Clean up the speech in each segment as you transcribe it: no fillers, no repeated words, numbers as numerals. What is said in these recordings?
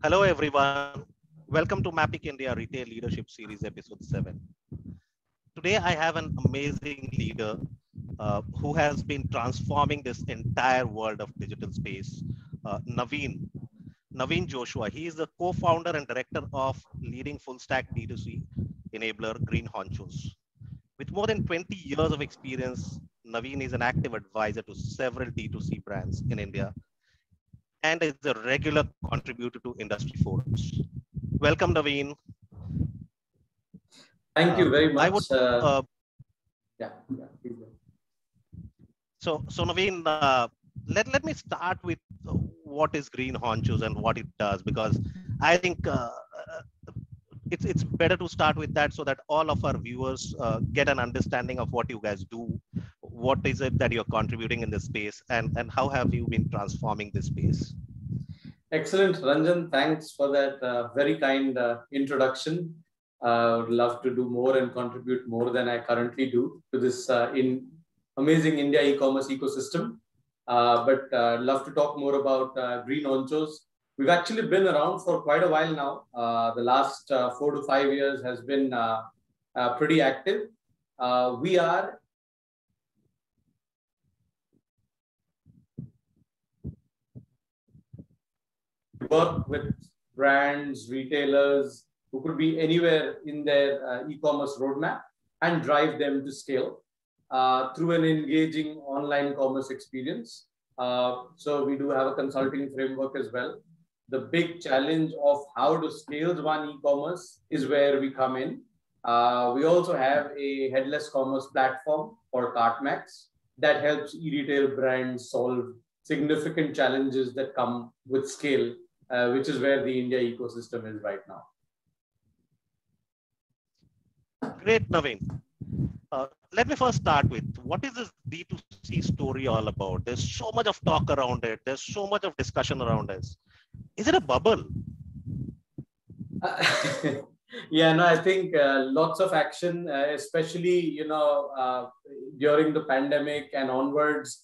Hello, everyone. Welcome to Mapping India Retail Leadership Series, Episode 7. Today, I have an amazing leader who has been transforming this entire world of digital space, Naveen. Naveen Joshua. He is the co founder and director of leading full stack D2C enabler Green Honchos. With more than 20 years of experience, Naveen is an active advisor to several D2C brands in India and is a regular contributor to industry forums. Welcome, Naveen. Thank you very I would much. Please go. so Naveen, let me start with what is Green Honchos and what it does, because I think it's better to start with that so that all of our viewers get an understanding of what you guys do, what is it that you're contributing in this space, and how have you been transforming this space. Excellent, Ranjan. Thanks for that very kind introduction. I would love to do more and contribute more than I currently do to this in amazing India e-commerce ecosystem. But love to talk more about Green Honchos. We've actually been around for quite a while now. The last 4 to 5 years has been pretty active. We are work with brands, retailers who could be anywhere in their e-commerce roadmap and drive them to scale through an engaging online commerce experience. So we do have a consulting framework as well. The big challenge of how to scale one e-commerce is where we come in. We also have a headless commerce platform for Cartmax that helps e-retail brands solve significant challenges that come with scale, which is where the India ecosystem is right now. Great, Naveen. Let me first start with what is this D2C story all about? There's so much of talk around it. There's so much of discussion around this. Is it a bubble? Yeah, no, I think lots of action, especially during the pandemic and onwards.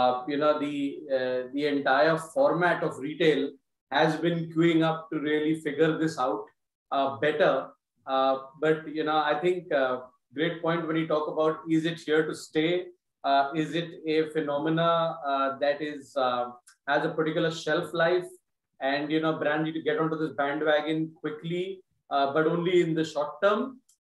The entire format of retail has been queuing up to really figure this out better. But I think great point when you talk about, is it here to stay? Is it a phenomena that is has a particular shelf life, and brand need to get onto this bandwagon quickly, but only in the short term?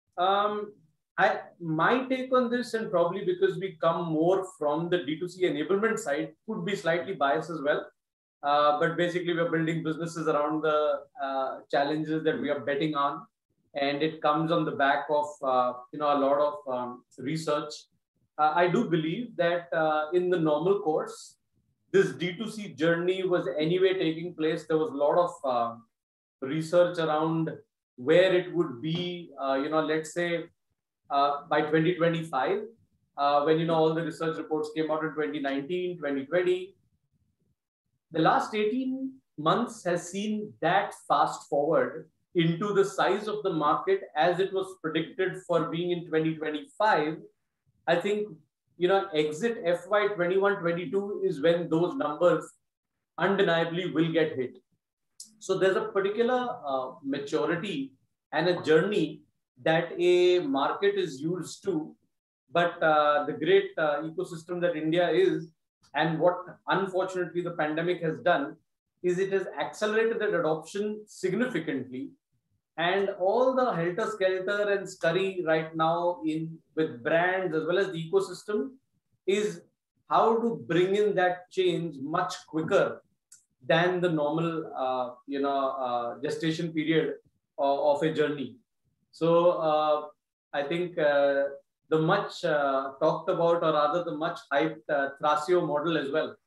My take on this, and probably because we come more from the D2C enablement side, could be slightly biased as well. But basically, we're building businesses around the challenges that we are betting on, and it comes on the back of a lot of research. I do believe that in the normal course, this D2C journey was anyway taking place. There was a lot of research around where it would be, let's say by 2025, when all the research reports came out in 2019, 2020. The last 18 months has seen that fast forward into the size of the market as it was predicted for being in 2025. I think, exit FY 21-22 is when those numbers undeniably will get hit. So there's a particular maturity and a journey that a market is used to. But the great ecosystem that India is, and what unfortunately the pandemic has done, is it has accelerated that adoption significantly. And all the helter-skelter and scurry right now with brands as well as the ecosystem is how to bring in that change much quicker than the normal, gestation period of a journey. So I think the much talked about, or rather the much hyped Thrasio model as well,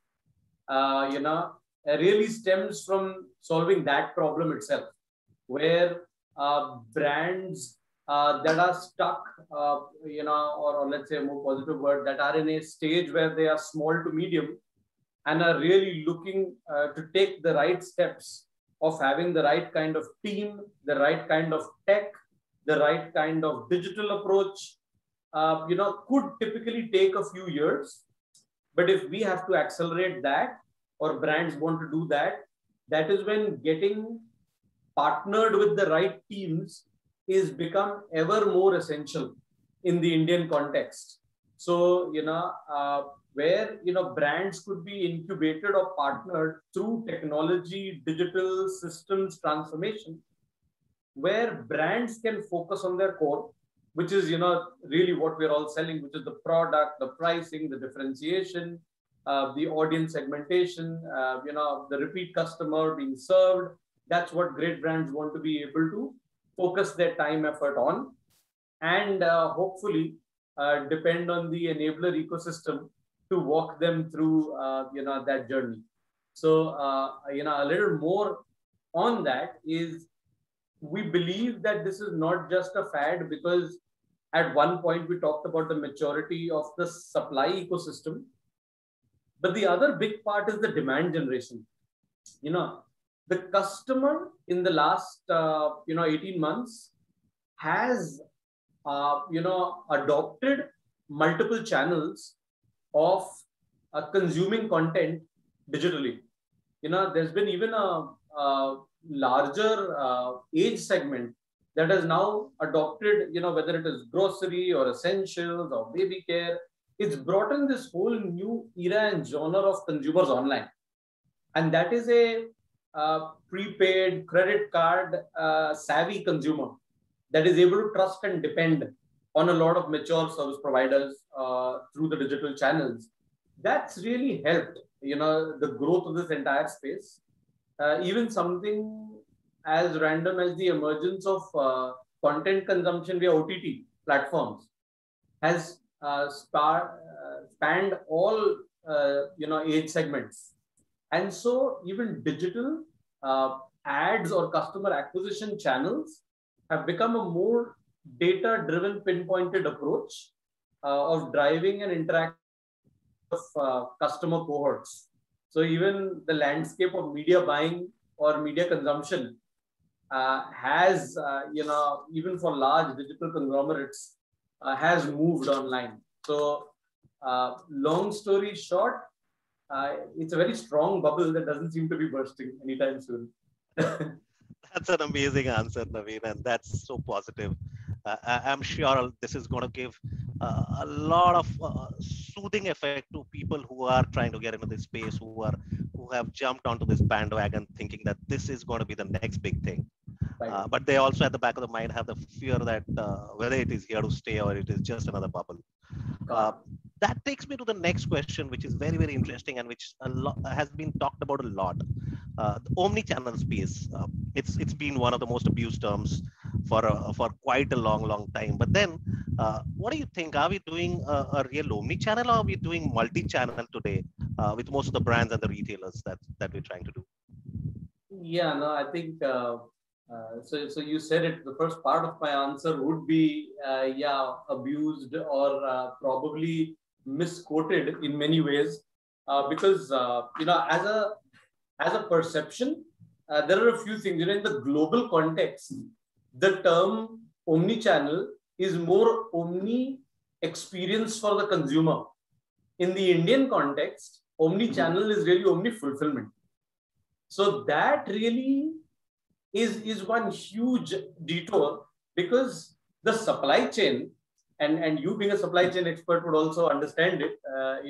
really stems from solving that problem itself, where brands that are stuck, or let's say a more positive word, that are in a stage where they are small to medium and are really looking to take the right steps of having the right kind of team, the right kind of tech, the right kind of digital approach, could typically take a few years. But if we have to accelerate that, or brands want to do that, that is when getting partnered with the right teams is become ever more essential in the Indian context. So, where, brands could be incubated or partnered through technology, digital systems transformation, where brands can focus on their core, which is, really what we're all selling, which is the product, the pricing, the differentiation, the audience segmentation, the repeat customer being served. That's what great brands want to be able to focus their time, effort on, and hopefully depend on the enabler ecosystem to walk them through, that journey. So, a little more on that is, we believe that this is not just a fad, because at one point we talked about the maturity of the supply ecosystem, but the other big part is the demand generation. The customer in the last 18 months has adopted multiple channels of consuming content digitally. There's been even a larger age segment that has now adopted, whether it is grocery or essentials or baby care. It's brought in this whole new era and genre of consumers online. And that is a prepaid credit card savvy consumer that is able to trust and depend on a lot of mature service providers through the digital channels. That's really helped, the growth of this entire space. Even something as random as the emergence of content consumption via OTT platforms has spanned all age segments. And so even digital ads or customer acquisition channels have become a more data-driven, pinpointed approach of driving and interacting of customer cohorts. So even the landscape of media buying or media consumption has, even for large digital conglomerates, has moved online. So long story short, it's a very strong bubble that doesn't seem to be bursting anytime soon. That's an amazing answer, Naveen, and that's so positive. I'm sure this is going to give a lot of soothing effect to people who are trying to get into this space, who have jumped onto this bandwagon thinking that this is going to be the next big thing. Right. But they also, at the back of the mind, have the fear that whether it is here to stay or it is just another bubble. That takes me to the next question, which is very, very interesting and which has been talked about a lot. The omni-channel space. It's been one of the most abused terms for quite a long time. But then, what do you think? Are we doing a real omni-channel, or are we doing multi-channel today with most of the brands and the retailers that we're trying to do? Yeah, no, I think so. You said it. The first part of my answer would be abused or probably misquoted in many ways, because as a perception, there are a few things. In the global context, the term omni-channel is more omni experience for the consumer. In the Indian context, omni-channel is really omni fulfillment. So that really is one huge detour, because the supply chain, and you being a supply chain expert would also understand it,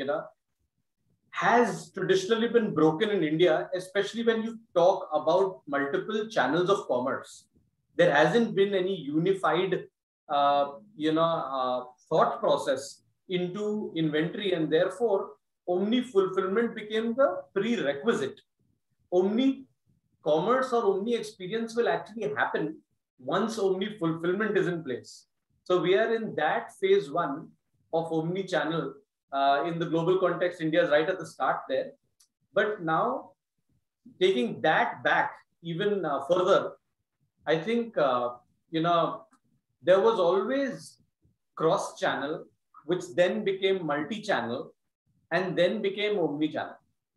has traditionally been broken in India, especially when you talk about multiple channels of commerce. There hasn't been any unified, thought process into inventory, and therefore omni fulfillment became the prerequisite. Omni commerce or omni experience will actually happen once omni fulfillment is in place. So we are in that phase one of omni channel. In the global context, India is right at the start there. But now, taking that back even further, I think, there was always cross-channel, which then became multi-channel, and then became omni-channel.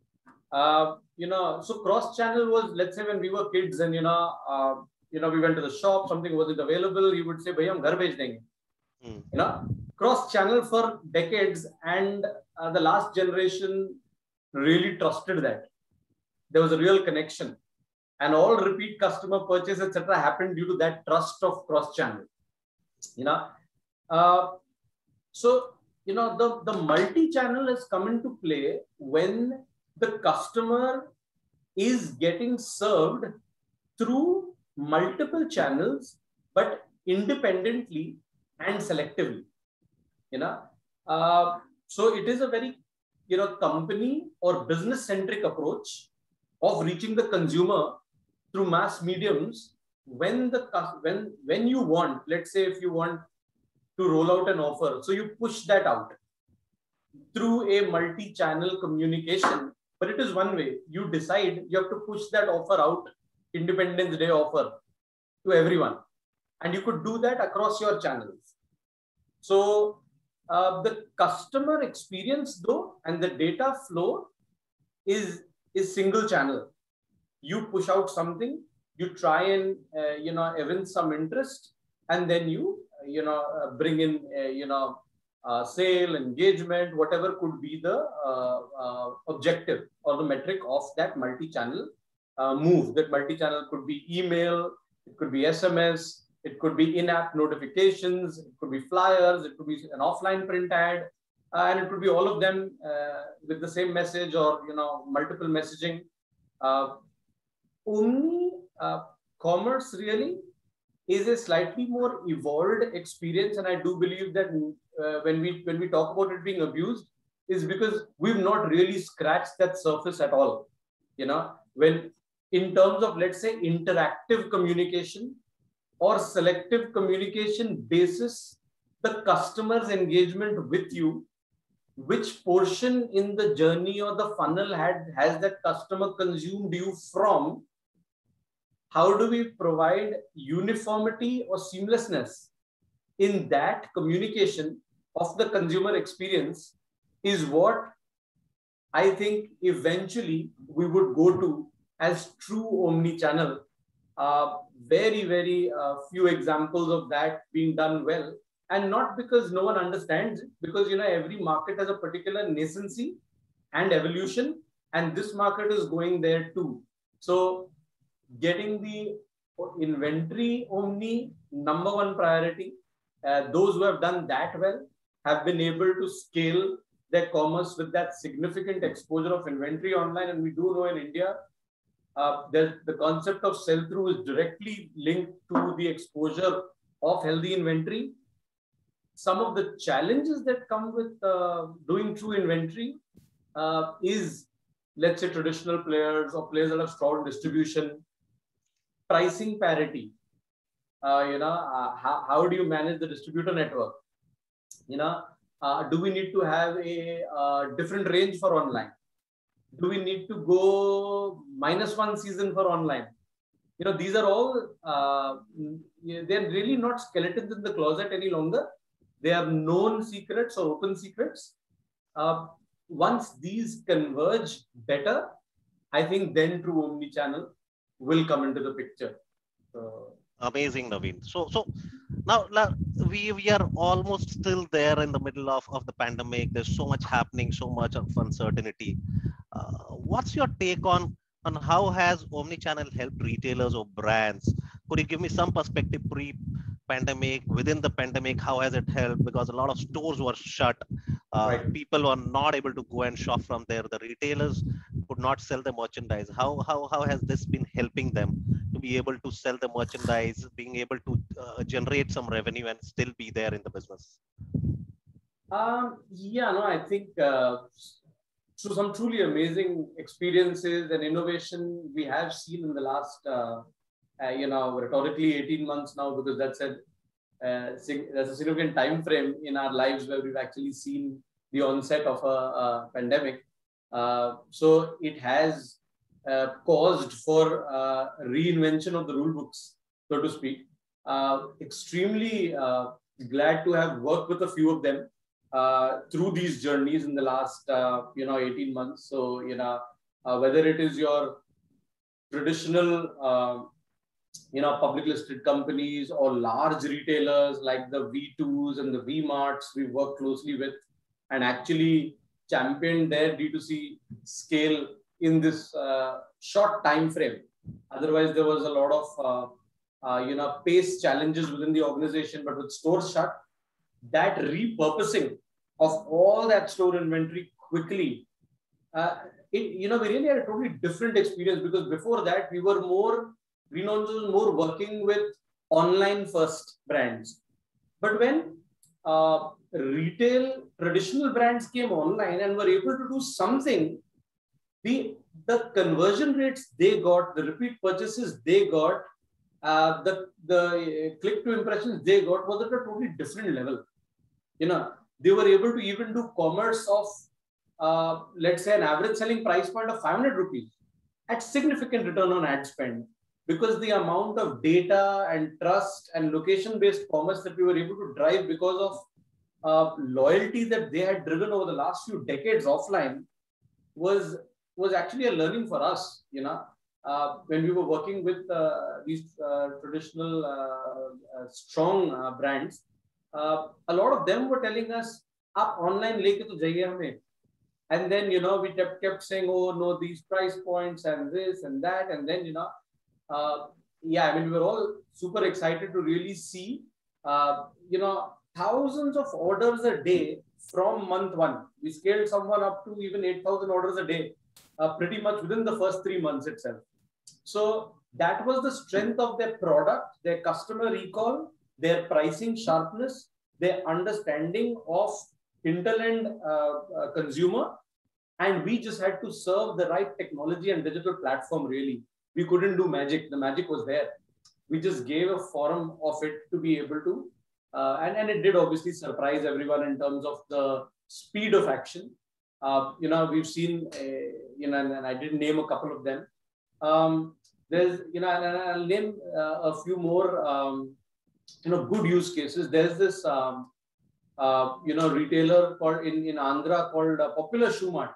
So cross-channel was, let's say, when we were kids and, we went to the shop, something wasn't available, you would say, bhai, hum ghar bhej denge. Cross-channel for decades, and the last generation really trusted that. There was a real connection. and all repeat customer purchase, etc., happened due to that trust of cross-channel. You know, so the multi-channel has come into play when the customer is getting served through multiple channels, but independently and selectively. So it is a very company or business-centric approach of reaching the consumer through mass mediums. When you want, let's say, if you want to roll out an offer, so you push that out through a multi-channel communication, but it is one way. You decide you have to push that offer out, Independence Day offer, to everyone, and you could do that across your channels. So the customer experience, though, and the data flow is single channel. You push out something, you try and evince some interest, and then you bring in sale, engagement, whatever could be the objective or the metric of that multi-channel move. That multi-channel could be email, it could be SMS, it could be in-app notifications, it could be flyers, it could be an offline print ad, and it could be all of them with the same message or multiple messaging. Omni commerce really is a slightly more evolved experience, and I do believe that when we talk about it being abused, is because we've not really scratched that surface at all. When in terms of, let's say, interactive communication or selective communication basis, the customer's engagement with you, which portion in the journey or the funnel has that customer consumed you from? How do we provide uniformity or seamlessness in that communication of the consumer experience is what I think eventually we would go to as true omni-channel. Very, very few examples of that being done well. And not because no one understands it, because every market has a particular nascency and evolution, and this market is going there too. So getting the inventory omni, number one priority. Those who have done that well have been able to scale their commerce with that significant exposure of inventory online. And we do know in India, the concept of sell-through is directly linked to the exposure of healthy inventory. Some of the challenges that come with doing true inventory is, let's say, traditional players or players that have strong distribution, pricing parity. How do you manage the distributor network? Do we need to have a different range for online? Do we need to go -1 season for online? These are all, they're really not skeletons in the closet any longer. They are known secrets or open secrets. Once these converge better, I think then true omni-channel will come into the picture. Amazing, Naveen. So now we are almost still there in the middle of the pandemic. There's so much happening, so much of uncertainty. What's your take on how has omni-channel helped retailers or brands? Could you give me some perspective pre-pandemic, within the pandemic, how has it helped? Because a lot of stores were shut. Right. People were not able to go and shop from there. The retailers could not sell the merchandise. How has this been helping them to be able to sell the merchandise, being able to generate some revenue and still be there in the business? I think so some truly amazing experiences and innovation we have seen in the last, rhetorically 18 months now, because that's a significant time frame in our lives where we've actually seen the onset of a pandemic. So it has caused for reinvention of the rule books, so to speak. Extremely glad to have worked with a few of them through these journeys in the last 18 months. So whether it is your traditional public listed companies or large retailers like the V2s and the V-Marts we work closely with and actually championed their D2C scale in this short time frame. Otherwise, there was a lot of pace challenges within the organization. But with stores shut, that repurposing of all that store inventory quickly, we really had a totally different experience, because before that we were more working with online first brands. But when retail traditional brands came online and were able to do something, the conversion rates they got, the repeat purchases they got, the click to impressions they got was at a totally different level. They were able to even do commerce of, let's say, an average selling price point of 500 rupees at significant return on ad spend, because the amount of data and trust and location-based commerce that we were able to drive because of loyalty that they had driven over the last few decades offline was actually a learning for us. When we were working with these traditional strong brands, a lot of them were telling us, "Aap online leke to jaiye hame." And then, we kept saying, "Oh no, these price points and this and that." And then, we were all super excited to really see, thousands of orders a day from month one. We scaled someone up to even 8,000 orders a day, pretty much within the first 3 months itself. So that was the strength of their product, their customer recall, their pricing sharpness, their understanding of hinterland consumer. And we just had to serve the right technology and digital platform, really. We couldn't do magic. The magic was there. We just gave a forum of it to be able to, and it did obviously surprise everyone in terms of the speed of action. We've seen, and I did name a couple of them. There's, and I'll name a few more, good use cases. There's this, retailer called in Andhra called Popular Shoe Mart.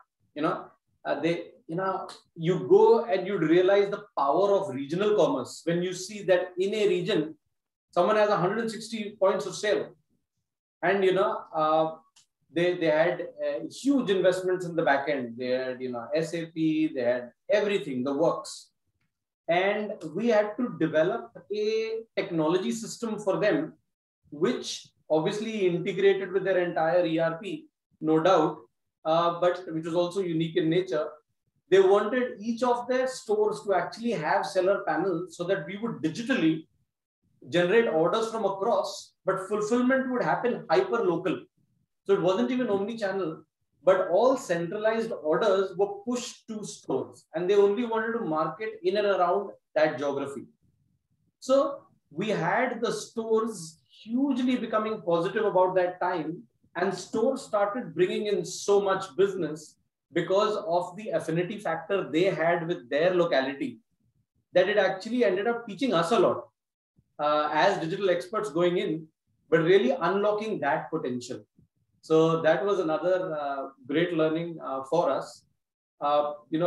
You go and you'd realize the power of regional commerce when you see that in a region, someone has 160 points of sale. And, they had huge investments in the back end. They had, SAP, they had everything, the works. And we had to develop a technology system for them, which obviously integrated with their entire ERP, no doubt, but which was also unique in nature. They wanted each of their stores to actually have seller panels so that we would digitally generate orders from across, but fulfillment would happen hyper local. So it wasn't even omni-channel, but all centralized orders were pushed to stores, and they only wanted to market in and around that geography. So we had the stores hugely becoming positive about that time, and stores started bringing in so much business because of the affinity factor they had with their locality, that it actually ended up teaching us a lot as digital experts going in, but really unlocking that potential. So that was another great learning for us. We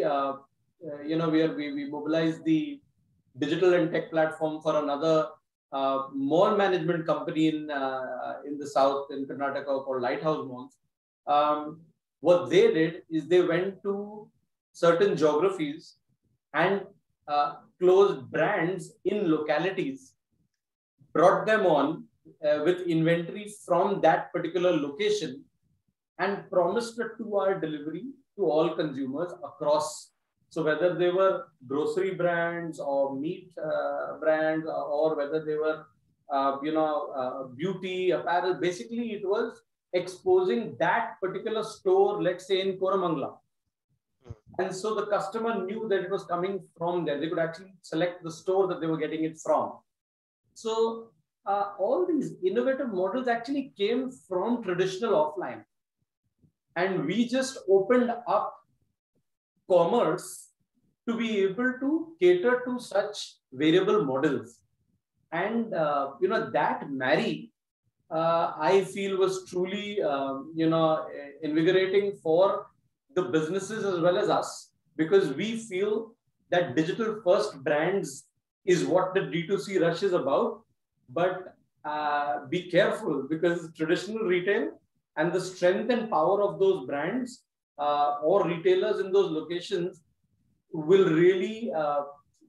mobilized the digital and tech platform for another mall management company in the south in Karnataka called Lighthouse Malls. What they did is they went to certain geographies and closed brands in localities, brought them on with inventory from that particular location, and promised a 2-hour delivery to all consumers across. So whether they were grocery brands or meat brands, or whether they were, beauty, apparel, basically it was exposing that particular store, let's say in Koramangala. And so the customer knew that it was coming from there. They could actually select the store that they were getting it from. So all these innovative models actually came from traditional offline. And we just opened up commerce to be able to cater to such variable models. And, that marry, I feel was truly, invigorating for the businesses as well as us, because we feel that digital first brands is what the D2C rush is about. But be careful, because traditional retail and the strength and power of those brands or retailers in those locations will really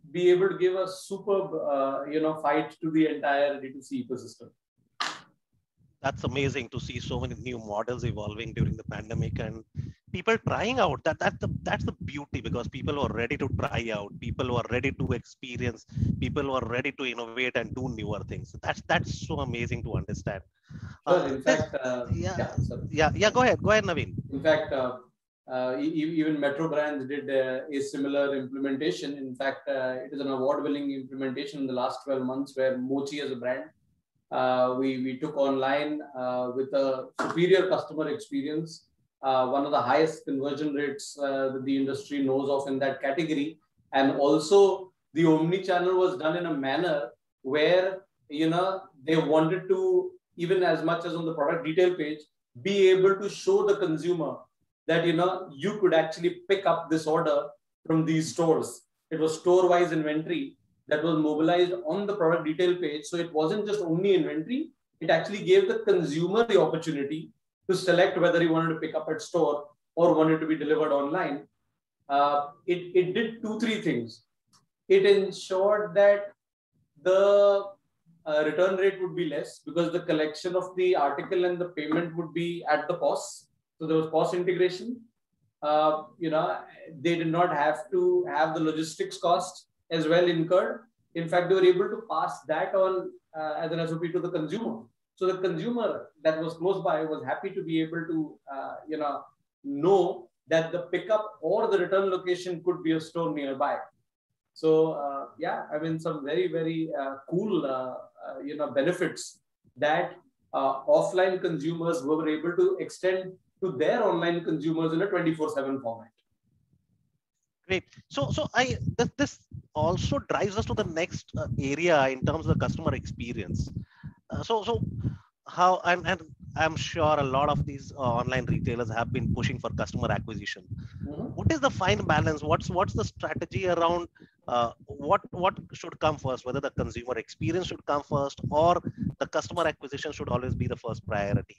be able to give a superb, fight to the entire D2C ecosystem. That's amazing to see so many new models evolving during the pandemic and people trying out. That's the beauty, because people were ready to try out, people were ready to experience, people were ready to innovate and do newer things. That's so amazing to understand. Sure. In This fact, yeah yeah, sorry. yeah go ahead Naveen. In fact, even Metro Brands did a similar implementation. In fact, it is an award-winning implementation in the last 12 months where Mochi as a brand, we took online with a superior customer experience, one of the highest conversion rates that the industry knows of in that category. And also the omni-channel was done in a manner where, they wanted to, even as much as on the product detail page, be able to show the consumer that, you could actually pick up this order from these stores. It was store-wise inventory that was mobilized on the product detail page. So it wasn't just only inventory, it actually gave the consumer the opportunity to select whether he wanted to pick up at store or wanted to be delivered online. It did 2-3 things. It ensured that the return rate would be less because the collection of the article and the payment would be at the POS. So there was POS integration. They did not have to have the logistics cost as well incurred. In fact, they were able to pass that on as an SOP to the consumer. So the consumer that was close by was happy to be able to, know that the pickup or the return location could be a store nearby. So some very, very cool, benefits that offline consumers were able to extend to their online consumers in a 24/7 format. Great. So this also drives us to the next area in terms of the customer experience. So how and I'm sure a lot of these online retailers have been pushing for customer acquisition. Mm-hmm. What is the fine balance? What's the strategy around what should come first? Whether the consumer experience should come first or the customer acquisition should always be the first priority?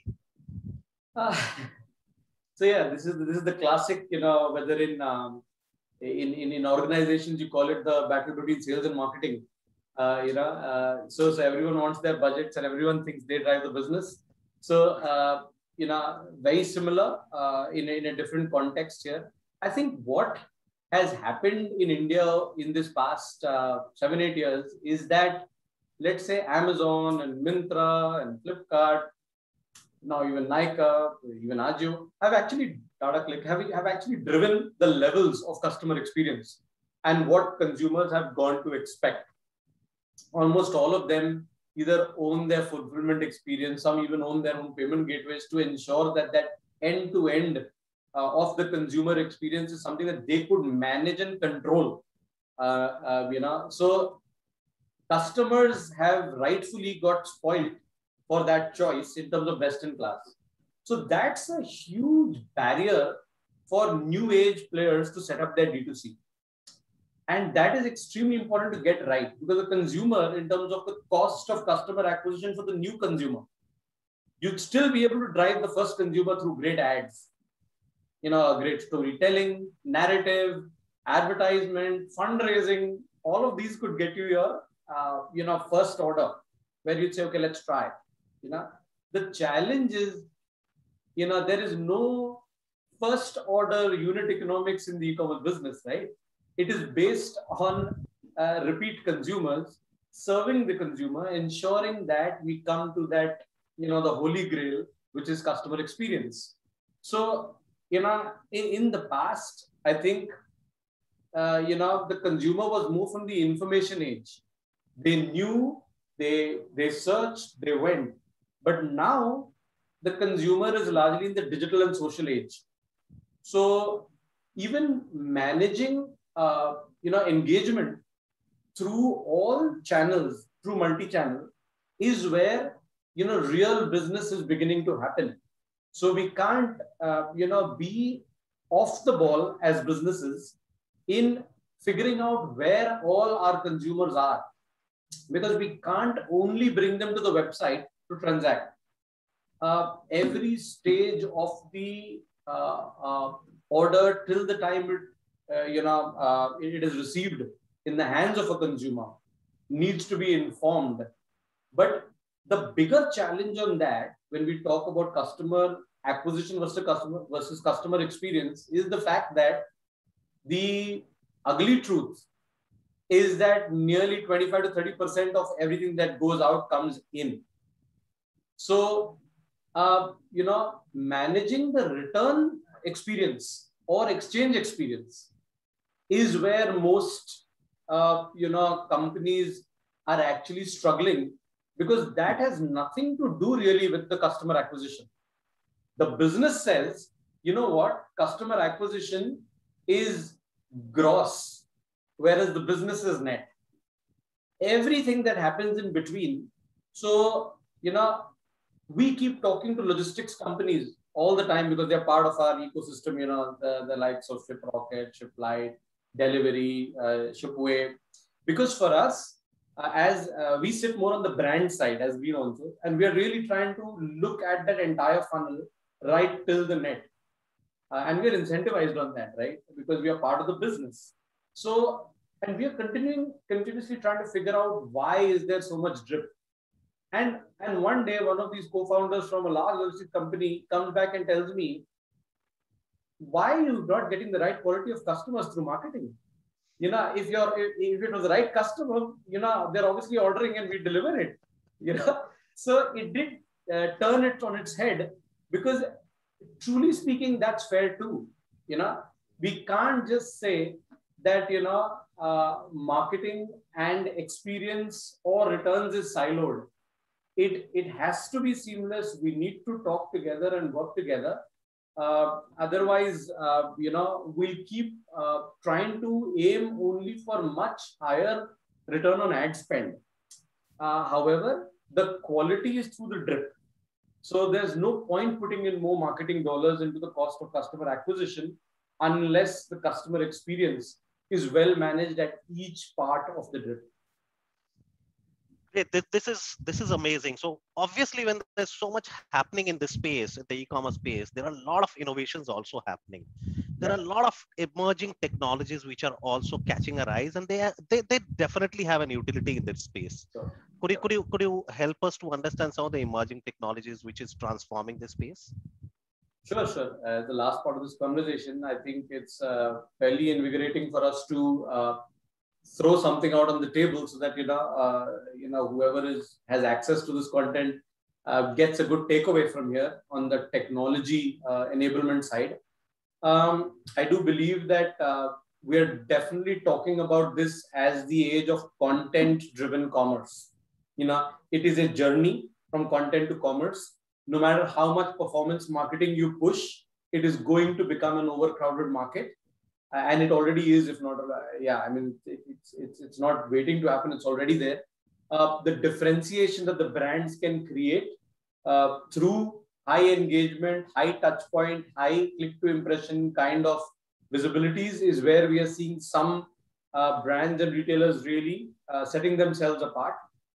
So yeah, this is the classic. Whether in organizations you call it the battle between sales and marketing. So everyone wants their budgets and everyone thinks they drive the business. So very similar in a different context here. I think what has happened in India in this past 7-8 years is that, let's say, Amazon and Myntra and Flipkart, now even Nykaa, even Ajio, have actually have actually driven the levels of customer experience and what consumers have gone to expect. Almost all of them either own their fulfillment experience, some even own their own payment gateways to ensure that end-to-end of the consumer experience is something that they could manage and control. So customers have rightfully got spoiled for that choice in terms of best in class. So that's a huge barrier for new age players to set up their D2C. And that is extremely important to get right, because the consumer, in terms of the cost of customer acquisition for the new consumer, you'd still be able to drive the first consumer through great ads, great storytelling, narrative, advertisement, fundraising. All of these could get you your, first order where you'd say, okay, let's try. The challenge is, there is no first order unit economics in the e-commerce business, right? It is based on repeat consumers, serving the consumer, ensuring that we come to that, the holy grail, which is customer experience. So, in the past, I think, the consumer was more from the information age. They knew, they searched, they went. But now the consumer is largely in the digital and social age. So even managing, engagement through all channels, through multi-channel, is where, real business is beginning to happen. So we can't, be off the ball as businesses in figuring out where all our consumers are, because we can't only bring them to the website to transact. Every stage of the order till the time it is received in the hands of a consumer needs to be informed. But the bigger challenge on that, when we talk about customer acquisition versus customer experience, is the fact that the ugly truth is that nearly 25 to 30% of everything that goes out comes in. So, managing the return experience or exchange experience is where most, companies are actually struggling, because that has nothing to do really with the customer acquisition. The business says, you know what, customer acquisition is gross, whereas the business is net. Everything that happens in between. So, we keep talking to logistics companies all the time because they're part of our ecosystem, the likes of ShipRocket, ShipLite, Delivery, Shipway. Because for us, as we sit more on the brand side as we also, and we are really trying to look at that entire funnel right till the net. And we are incentivized on that, right? Because we are part of the business. So, and we are continuously trying to figure out why is there so much drip. And one day, one of these co-founders from a large logistics company comes back and tells me, why are you not getting the right quality of customers through marketing? If it was the right customer, they're obviously ordering and we deliver it. So it did turn it on its head, because truly speaking, that's fair too. We can't just say that, marketing and experience or returns is siloed. It has to be seamless. We need to talk together and work together. Otherwise, we'll keep trying to aim only for much higher return on ad spend. However, the quality is through the drip. So there's no point putting in more marketing dollars into the cost of customer acquisition unless the customer experience is well managed at each part of the drip. Great. This is amazing. So obviously, when there's so much happening in this space, in the e-commerce space, there are a lot of innovations also happening. There are a lot of emerging technologies which are also catching a rise, and they definitely have an utility in this space. Sure. Could you help us to understand some of the emerging technologies which is transforming this space? Sure. The last part of this conversation, I think it's fairly invigorating for us to throw something out on the table so that whoever has access to this content gets a good takeaway from here on the technology enablement side. I do believe that we are definitely talking about this as the age of content-driven commerce. It is a journey from content to commerce. No matter how much performance marketing you push, it is going to become an overcrowded market. And it already is, if not, it's not waiting to happen. It's already there. The differentiation that the brands can create through high engagement, high touch point, high click to impression kind of visibilities is where we are seeing some brands and retailers really setting themselves apart.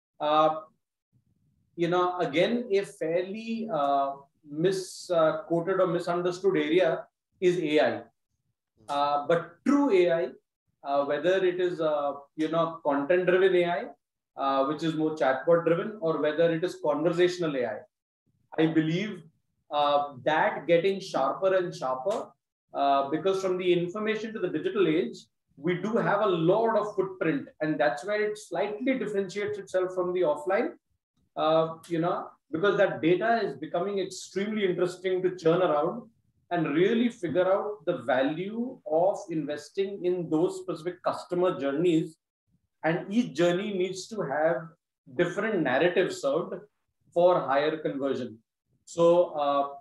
Again, a fairly misquoted or misunderstood area is AI. But true AI, whether it is content-driven AI, which is more chatbot-driven, or whether it is conversational AI, I believe that getting sharper and sharper, because from the information to the digital age, we do have a lot of footprint, and that's where it slightly differentiates itself from the offline. Because that data is becoming extremely interesting to churn around and really figure out the value of investing in those specific customer journeys. And each journey needs to have different narratives served for higher conversion. So,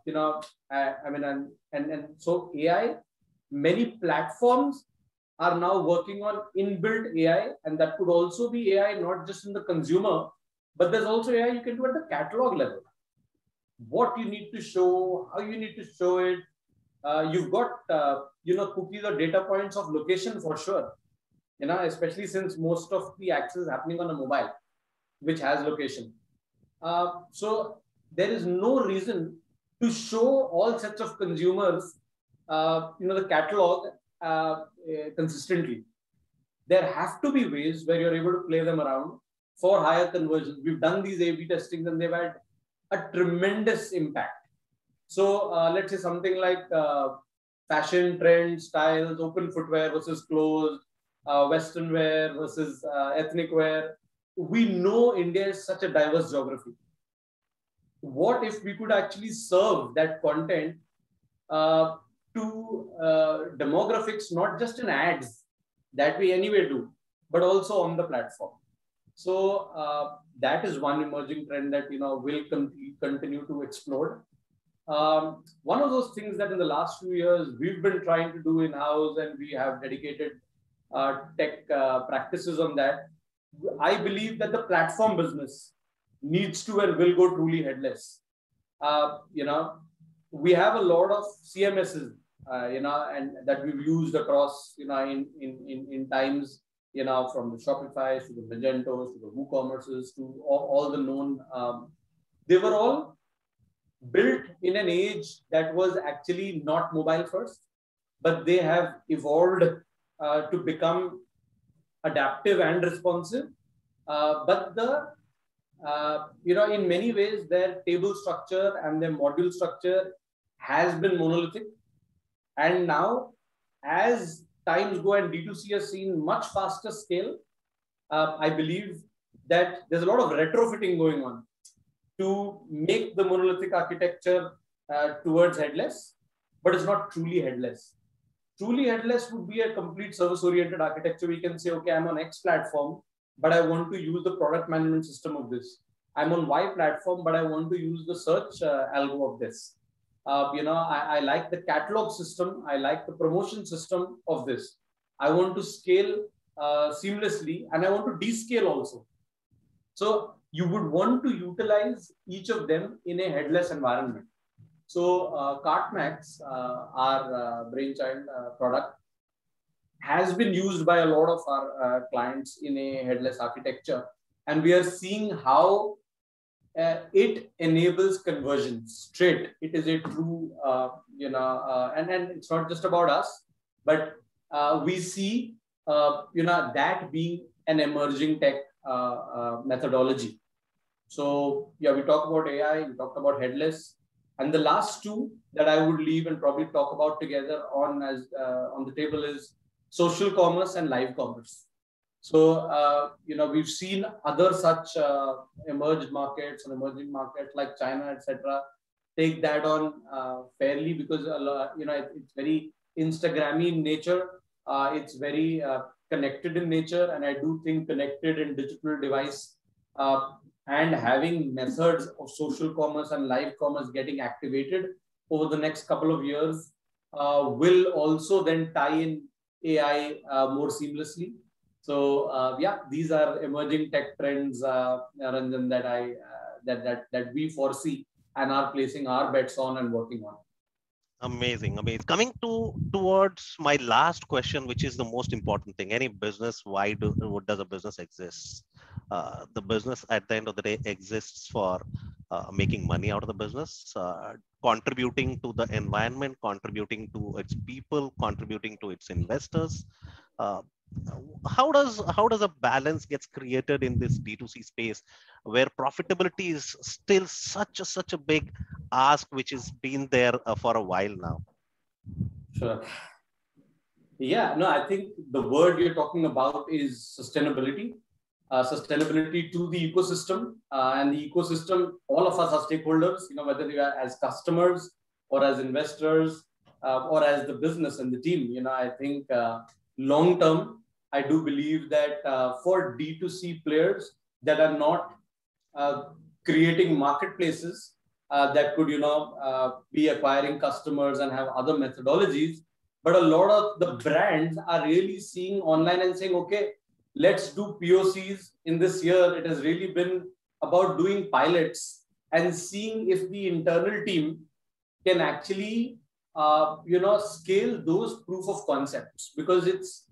so AI, many platforms are now working on inbuilt AI, and that could also be AI, not just in the consumer, but there's also AI you can do at the catalog level. What you need to show, how you need to show it. You've got, cookies or data points of location for sure, especially since most of the access is happening on a mobile, which has location. So there is no reason to show all sets of consumers, the catalog consistently. there have to be ways where you're able to play them around for higher conversions. We've done these A/B testings and they've had a tremendous impact. So let's say something like fashion trends, styles, open footwear versus closed, Western wear versus ethnic wear. We know India is such a diverse geography. What if we could actually serve that content to demographics, not just in ads that we anyway do, but also on the platform? So that is one emerging trend that will continue to explode. One of those things that in the last few years we've been trying to do in-house, and we have dedicated tech practices on that. I believe that the platform business needs to and will go truly headless. We have a lot of CMSs, and that we've used across, in times, from the Shopify to the Magentos to the WooCommerces to all the known. They were all built in an age that was actually not mobile first, but they have evolved to become adaptive and responsive. But in many ways, their table structure and their module structure has been monolithic. And now, as times go and D2C has seen much faster scale, I believe that there's a lot of retrofitting going on to make the monolithic architecture towards headless, but it's not truly headless. Truly headless would be a complete service-oriented architecture. We can say, okay, I'm on X platform, but I want to use the product management system of this. I'm on Y platform, but I want to use the search algo of this. I like the catalog system. I like the promotion system of this. I want to scale seamlessly, and I want to descale also. So you would want to utilize each of them in a headless environment. So Cartmax, our brainchild product, has been used by a lot of our clients in a headless architecture. And we are seeing how it enables conversion straight. It is a true, and it's not just about us, but we see, that being an emerging tech methodology. So yeah, we talked about AI, we talked about headless, and the last two that I would leave and probably talk about together on the table is social commerce and live commerce. So we've seen other such emerged markets and emerging markets like China, etc., take that on fairly, because it's very Instagrammy in nature. It's very connected in nature, and I do think connected and digital device and having methods of social commerce and live commerce getting activated over the next couple of years will also then tie in AI more seamlessly. So yeah, these are emerging tech trends, Ranjan, that we foresee and are placing our bets on and working on. Amazing, amazing. Coming towards my last question, which is the most important thing. Any business, what does a business exist? The business at the end of the day exists for making money out of the business, contributing to the environment, contributing to its people, contributing to its investors. How does a balance gets created in this D2C space where profitability is still such a big ask, which has been there for a while now? Sure. Yeah, no, I think the word you're talking about is sustainability. Sustainability to the ecosystem, and the ecosystem, all of us are stakeholders, whether we are as customers or as investors or as the business and the team. I think long term, I do believe that for D2C players that are not creating marketplaces that could, be acquiring customers and have other methodologies, but a lot of the brands are really seeing online and saying, okay, let's do POCs in this year. It has really been about doing pilots and seeing if the internal team can actually, scale those proof of concepts, because it's,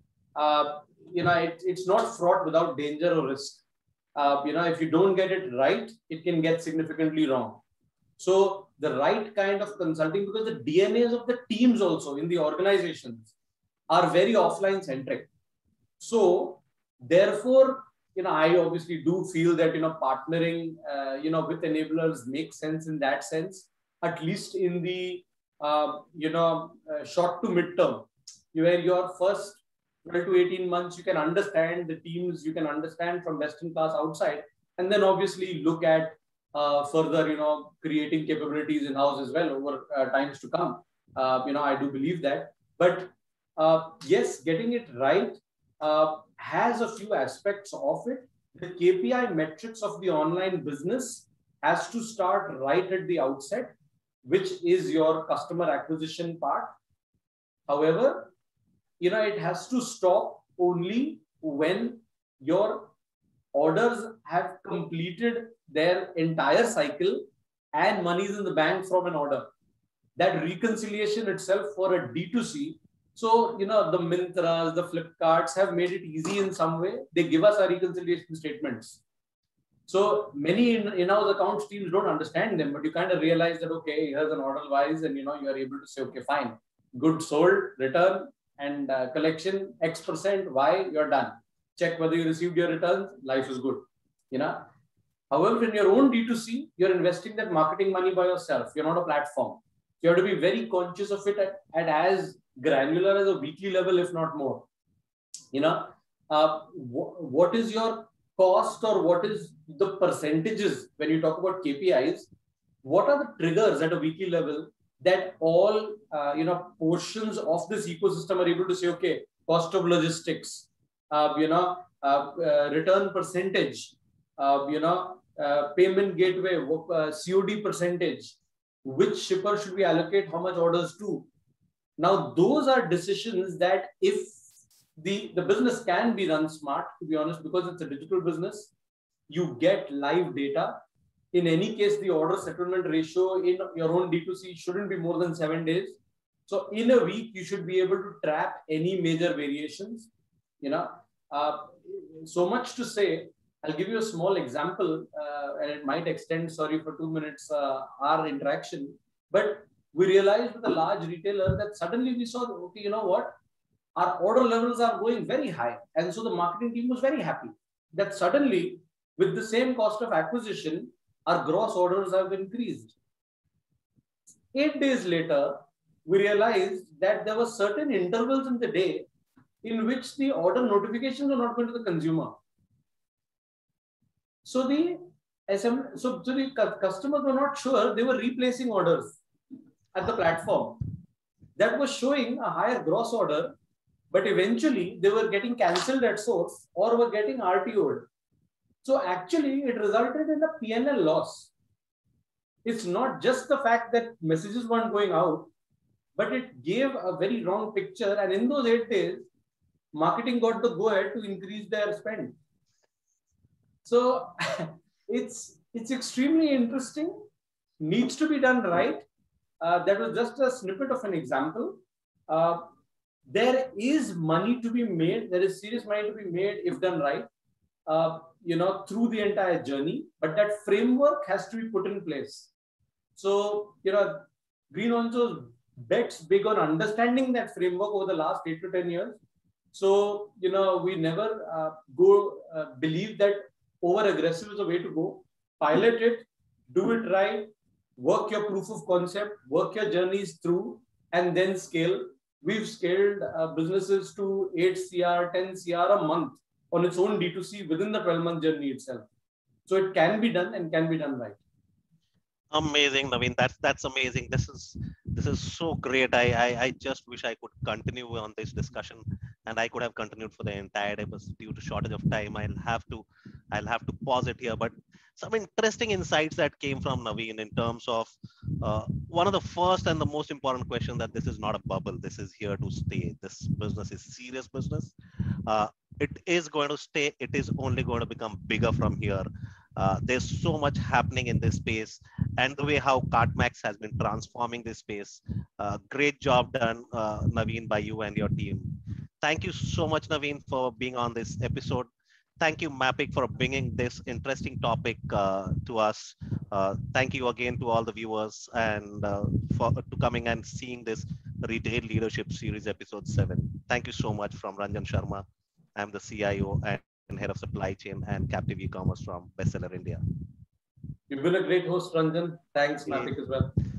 it's not fraught without danger or risk. If you don't get it right, it can get significantly wrong. So the right kind of consulting, because the DNAs of the teams also in the organizations are very offline centric. So therefore, I obviously do feel that, partnering, with enablers makes sense in that sense, at least in the, short to mid-term, where your first 12 to 18 months, you can understand the teams, you can understand from best in class outside, and then obviously look at further, creating capabilities in-house as well over times to come. I do believe that. But yes, getting it right has a few aspects of it. The KPI metrics of the online business has to start right at the outset, which is your customer acquisition part. However, it has to stop only when your orders have completed their entire cycle and money is in the bank from an order. That reconciliation itself for a D2C. So, the Mintras, the Flipkarts have made it easy in some way. They give us our reconciliation statements. So many in-house accounts teams don't understand them, but you kind of realize that, okay, here's an order wise, and you are able to say, okay, fine, goods sold, return, and collection X%, Y, you're done. Check whether you received your returns, life is good. However, in your own D2C, you're investing that marketing money by yourself. You're not a platform. You have to be very conscious of it at as granular as a weekly level, if not more. What is your cost, or what is the percentages when you talk about KPIs? What are the triggers at a weekly level that all portions of this ecosystem are able to say, okay, cost of logistics, return percentage, payment gateway, COD percentage, which shipper should we allocate how much orders to? Now, those are decisions that if the business can be run smart, to be honest, because it's a digital business, you get live data. In any case, the order settlement ratio in your own D2C shouldn't be more than 7 days. So in a week, you should be able to trap any major variations. So much to say, I'll give you a small example, and it might extend, sorry, for 2 minutes, our interaction. But we realized with a large retailer that suddenly we saw, okay, you know what? Our order levels are going very high. And so the marketing team was very happy that suddenly, with the same cost of acquisition, our gross orders have increased. 8 days later, we realized that there were certain intervals in the day in which the order notifications were not going to the consumer. So the customers were not sure, they were replacing orders at the platform. That was showing a higher gross order, but eventually they were getting cancelled at source or were getting RTO'd. So actually it resulted in a P&L loss. It's not just the fact that messages weren't going out, but it gave a very wrong picture. And in those 8 days, marketing got the go ahead to increase their spend. So it's extremely interesting, needs to be done right. That was just a snippet of an example. There is money to be made. There is serious money to be made if done right, through the entire journey. But that framework has to be put in place. So, Green also bets big on understanding that framework over the last 8 to 10 years. So, we never believe that over aggressive is a way to go. Pilot it, do it right, work your proof of concept, work your journeys through, and then scale. We've scaled businesses to 8 CR, 10 CR a month on its own D2C within the 12-month journey itself. So it can be done and can be done right. Amazing, Naveen. That's amazing. This is so great. I just wish I could continue on this discussion, and I could have continued for the entire day, but due to shortage of time, I'll have to pause it here. But some interesting insights that came from Naveen in terms of one of the first and the most important question, that this is not a bubble. This is here to stay. This business is serious business. It is going to stay. It is only going to become bigger from here. There's so much happening in this space, and the way how Cartmax has been transforming this space. Great job done, Naveen, by you and your team. Thank you so much, Naveen, for being on this episode. Thank you, Mappik, for bringing this interesting topic to us. Thank you again to all the viewers and for coming and seeing this Retail Leadership Series episode 7. Thank you so much from Ranjan Sharma. I'm the CIO and head of supply chain and captive e-commerce from Bestseller India. You've been a great host, Ranjan. Thanks, Matic, as well.